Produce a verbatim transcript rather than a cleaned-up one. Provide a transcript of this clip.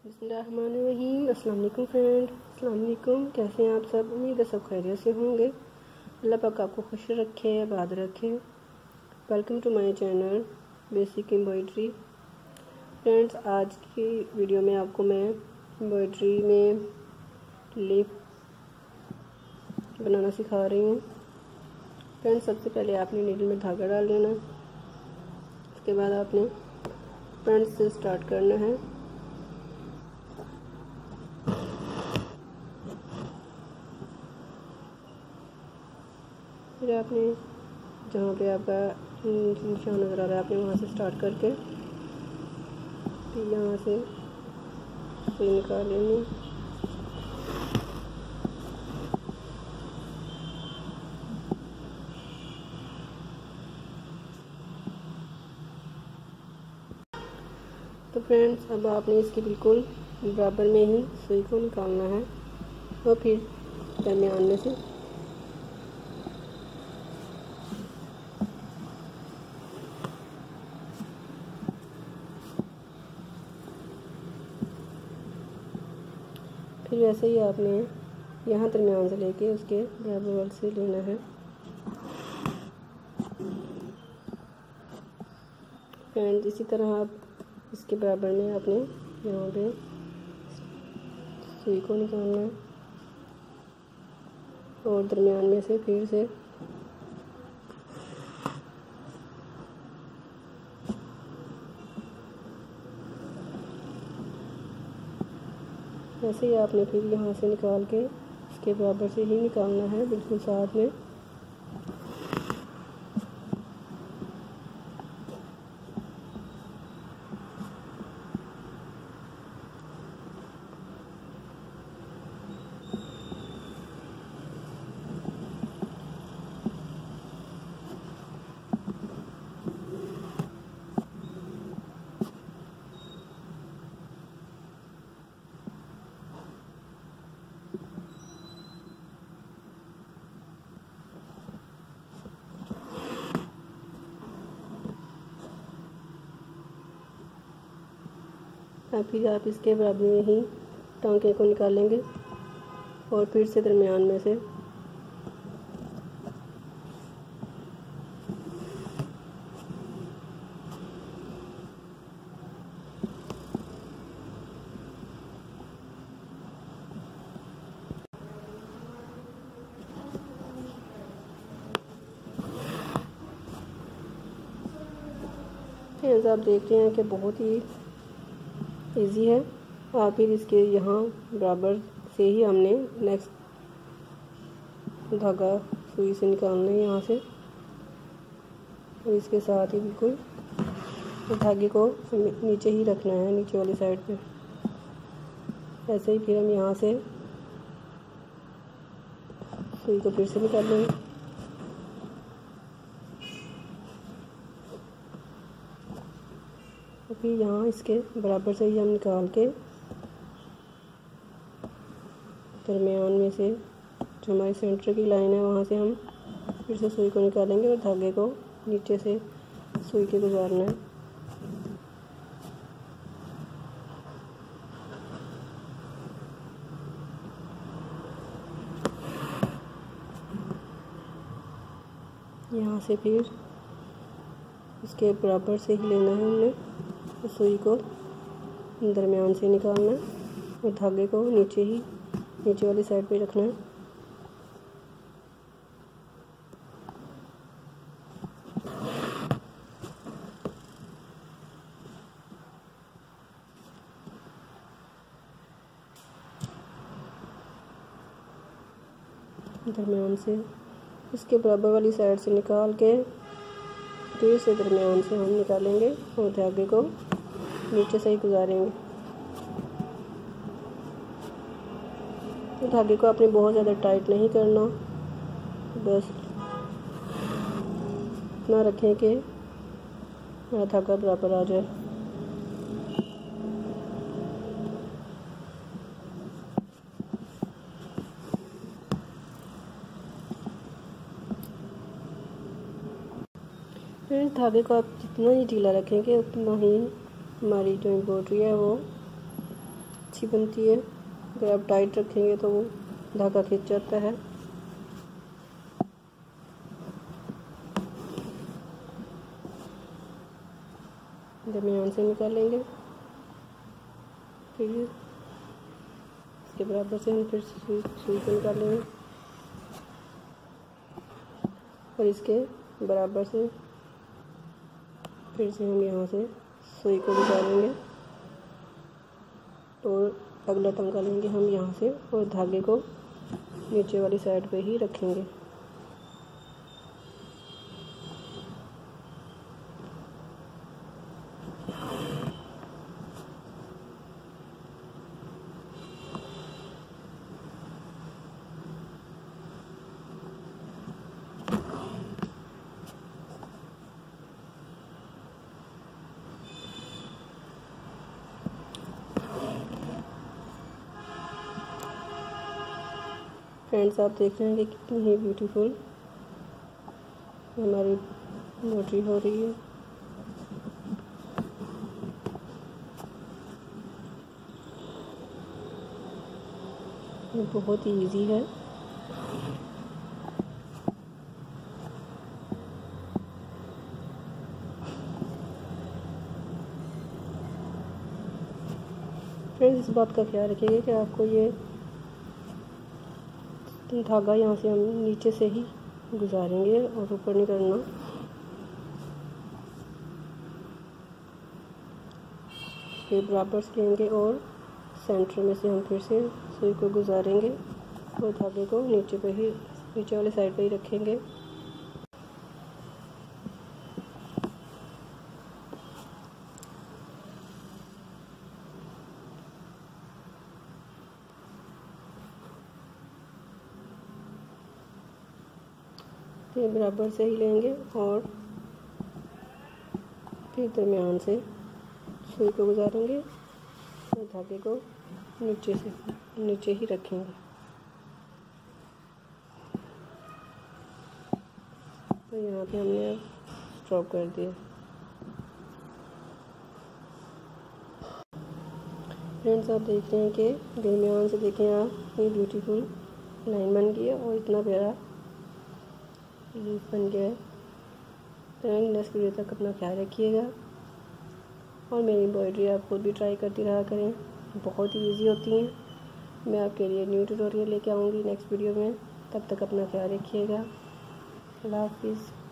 बिस्मिल्लाहिर्रहमानिर्रहीम। अस्सलाम वालेकुम फ्रेंड, अस्सलाम वालेकुम। कैसे हैं आप सब? उम्मीद है सब खैरियत से होंगे। अल्लाह पाक आपको खुश रखे, आबाद रखे। Welcome to my channel basic embroidery. Friends, आज की वीडियो में आपको मैं एम्ब्रॉयडरी में लीफ बनाना सिखा रही हूँ। फ्रेंड्स, सबसे पहले आपने नीडल में धागा डाल लेना। उसके बाद आपने फ्रंट से स्टार्ट करना है। फिर आपने जहाँ पे आपका निशान नज़र आ रहा है आपने वहाँ से स्टार्ट करके फिर यहाँ से सुई निकाल लेनी। तो फ्रेंड्स, अब आपने इसके बिल्कुल बराबर में ही सुई को निकालना है और फिर दरमियान में से फिर वैसे ही आपने यहाँ दरमियान से लेके उसके बराबर वाले से लेना है। फ्रेंड्स, इसी तरह आप इसके बराबर में आपने यहाँ पे सुई को निकालना है और दरमियान में से फिर से ऐसे ही आपने फिर यहाँ से निकाल के इसके बराबर से ही निकालना है, बिल्कुल साथ में। फिर आप इसके बराबर में ही टांके को निकालेंगे और फिर से दरमियान में से आप देख रहे हैं कि बहुत ही इजी है। और फिर इसके यहाँ बराबर से ही हमने नेक्स्ट धागा सुई से निकालना है यहाँ से, और इसके साथ ही बिल्कुल धागे को नीचे ही रखना है, नीचे वाली साइड पे। ऐसे ही फिर हम यहाँ से सुई को फिर से निकाल लेंगे। फिर यहाँ इसके बराबर से ही हम निकाल के दरमियान में से जो हमारी सेंटर की लाइन है वहाँ से हम फिर से सुई को निकालेंगे और धागे को नीचे से सुई के गुजारना है। यहाँ से फिर इसके बराबर से ही लेना है हमने, सुई को दरमियान से निकालना है और धागे को नीचे ही नीचे वाली साइड पे रखना है। दरमियान से इसके बराबर वाली साइड से निकाल के फिर से दरमियान से हम निकालेंगे और धागे को नीचे से ही गुजारेंगे। तो धागे को आपने बहुत ज़्यादा टाइट नहीं करना, बस इतना रखें कि हमारा धागा बराबर आ जाए। फिर धागे को आप जितना ही ढीला रखेंगे उतना ही हमारी जो एम्ब्रॉयडरी है वो अच्छी बनती है। अगर आप टाइट रखेंगे तो वो धागा खिंच जाता है। दरमियान से निकालेंगे, फिर इसके बराबर से हम फिर सुई सुई को निकालेंगे और इसके बराबर से फिर से हम यहाँ से सुई को गुजारेंगे और अगला तंगा लेंगे हम यहाँ से और धागे को नीचे वाली साइड पे ही रखेंगे। फ्रेंड्स, आप देख रहे हैं कि कितनी ही ब्यूटीफुल हमारी एम्ब्रॉयडरी हो रही है। ये बहुत ही इजी है। फ्रेंड्स, इस बात का ख्याल रखिएगा कि आपको ये धागा यहाँ से हम नीचे से ही गुजारेंगे और ऊपर नहीं करना। फिर बराबर से लेंगे और सेंटर में से हम फिर से सुई को गुजारेंगे और धागे को नीचे पे ही नीचे वाले साइड पे ही रखेंगे। फिर बराबर से ही लेंगे और फिर दरमियान से सुई को गुजारेंगे और धागे को नीचे से नीचे ही रखेंगे। तो यहाँ पे हमने स्टॉप कर दिया। फ्रेंड्स, आप देख रहे हैं कि दरमियान से देखें आप ये ब्यूटीफुल लाइन बन गई है और इतना प्यारा लीफ बन गया है। तो नेक्स्ट वीडियो तक अपना ख्याल रखिएगा और मेरी एम्ब्रॉयडरी आप खुद भी ट्राई करती रहा करें, बहुत ही इजी होती हैं। मैं आपके लिए न्यू ट्यूटोरियल लेके आऊँगी नेक्स्ट वीडियो में। तब तक अपना ख्याल रखिएगा। अल्लाह हाफिज़।